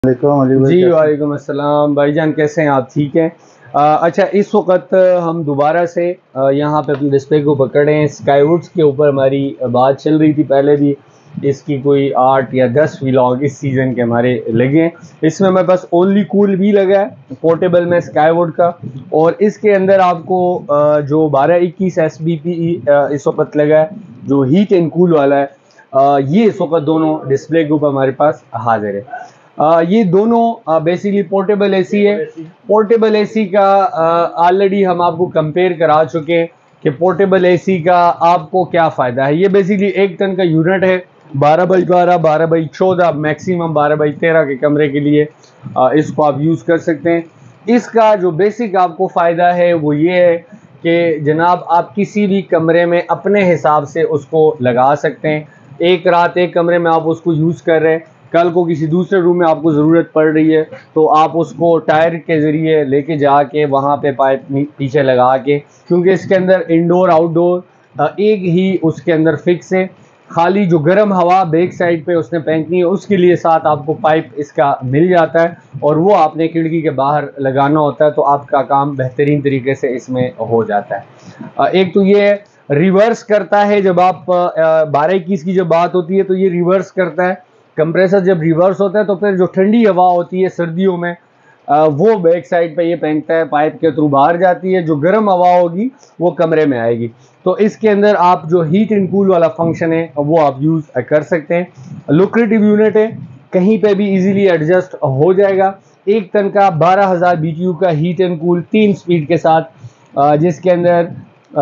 जी वालेकुम अस्सलाम भाईजान, कैसे हैं आप? ठीक हैं? अच्छा, इस वक्त हम दोबारा से यहाँ पे अपने डिस्प्ले को पकड़े हैं। स्काईवुड्स के ऊपर हमारी बात चल रही थी पहले भी। इसकी कोई 8 या 10 व्लॉग इस सीज़न के हमारे लगे हैं। इसमें हमारे पास ओनली कूल भी लगा है पोर्टेबल में स्काईवुड का, और इसके अंदर आपको जो 1221 SBP इस वक्त लगा है, जो हीट एंड कूल वाला है, ये इस वक्त दोनों डिस्प्ले के ऊपर हमारे पास हाजिर है। ये दोनों बेसिकली पोर्टेबल एसी है। पोर्टेबल एसी का ऑलरेडी हम आपको कंपेयर करा चुके हैं कि पोर्टेबल एसी का आपको क्या फ़ायदा है। ये बेसिकली 1 टन का यूनिट है, 12x12, 12x14, मैक्सिमम 12x13 के कमरे के लिए इसको आप यूज़ कर सकते हैं। इसका जो बेसिक आपको फ़ायदा है वो ये है कि जनाब आप किसी भी कमरे में अपने हिसाब से उसको लगा सकते हैं। एक रात एक कमरे में आप उसको यूज़ कर रहे हैं, कल को किसी दूसरे रूम में आपको ज़रूरत पड़ रही है तो आप उसको टायर के ज़रिए लेके जाके वहाँ पे पाइप पीछे लगा के, क्योंकि इसके अंदर इंडोर आउटडोर एक ही उसके अंदर फिक्स है। खाली जो गर्म हवा बैक साइड पे उसने फेंकनी है उसके लिए साथ आपको पाइप इसका मिल जाता है, और वो आपने खिड़की के बाहर लगाना होता है, तो आपका काम बेहतरीन तरीके से इसमें हो जाता है। एक तो ये रिवर्स करता है, जब आप 12-21 की जब बात होती है तो ये रिवर्स करता है। कंप्रेसर जब रिवर्स होता है तो फिर जो ठंडी हवा होती है सर्दियों में वो बैक साइड पे ये फेंकता है, पाइप के थ्रू बाहर जाती है। जो गर्म हवा होगी वो कमरे में आएगी। तो इसके अंदर आप जो हीट एंड कूल वाला फंक्शन है वो आप यूज़ कर सकते हैं। लुक्रेटिव यूनिट है, कहीं पे भी इजीली एडजस्ट हो जाएगा। 1 टन का 12,000 BTU का हीट एंड कूल 3 स्पीड के साथ, जिसके अंदर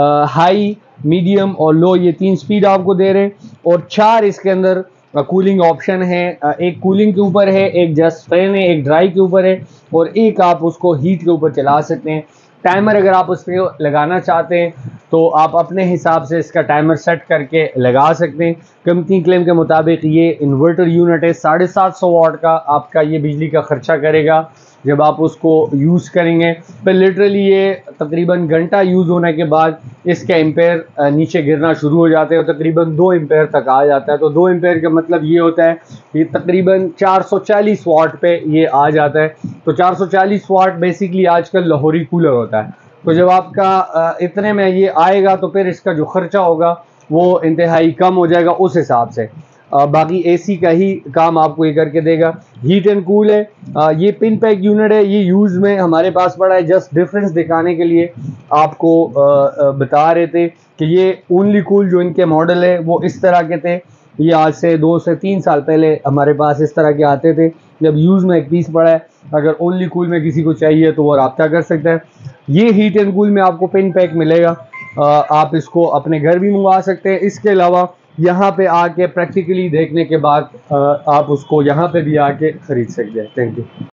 हाई, मीडियम और लो ये 3 स्पीड आपको दे रहे हैं, और 4 इसके अंदर कूलिंग ऑप्शन है। एक कूलिंग के ऊपर है, एक जस्ट फैन है, एक ड्राई के ऊपर है, और एक आप उसको हीट के ऊपर चला सकते हैं। टाइमर अगर आप उस पर लगाना चाहते हैं तो आप अपने हिसाब से इसका टाइमर सेट करके लगा सकते हैं। कंपनी क्लेम के मुताबिक ये इन्वर्टर यूनिट है, 750 वाट का आपका ये बिजली का खर्चा करेगा जब आप उसको यूज़ करेंगे। फिर लिटरली ये तकरीबन घंटा यूज़ होने के बाद इसके एम्पेयर नीचे गिरना शुरू हो जाते हैं और तकरीबन 2 एम्पेयर तक आ जाता है। तो 2 एम्पेयर का मतलब ये होता है कि तकरीबन 440 वाट पे ये आ जाता है। तो 440 वाट बेसिकली आजकल लाहौरी कूलर होता है। तो जब आपका इतने में ये आएगा तो फिर इसका जो खर्चा होगा वो इंतहाई कम हो जाएगा उस हिसाब से। बाकी एसी का ही काम आपको ये करके देगा। हीट एंड कूल है, ये पिन पैक यूनिट है, ये यूज़ में हमारे पास पड़ा है। जस्ट डिफरेंस दिखाने के लिए आपको बता रहे थे कि ये ओनली कूल जो इनके मॉडल है वो इस तरह के थे। ये आज से 2 से 3 साल पहले हमारे पास इस तरह के आते थे। जब यूज़ में एक पीस पड़ा है, अगर ओनली कूल में किसी को चाहिए तो वो रब्ता कर सकता है। ये हीट एंड कूल में आपको पिन पैक मिलेगा, आप इसको अपने घर भी मंगवा सकते हैं। इसके अलावा यहाँ पे आके प्रैक्टिकली देखने के बाद आप उसको यहाँ पे भी आके ख़रीद सकते हैं। Thank you.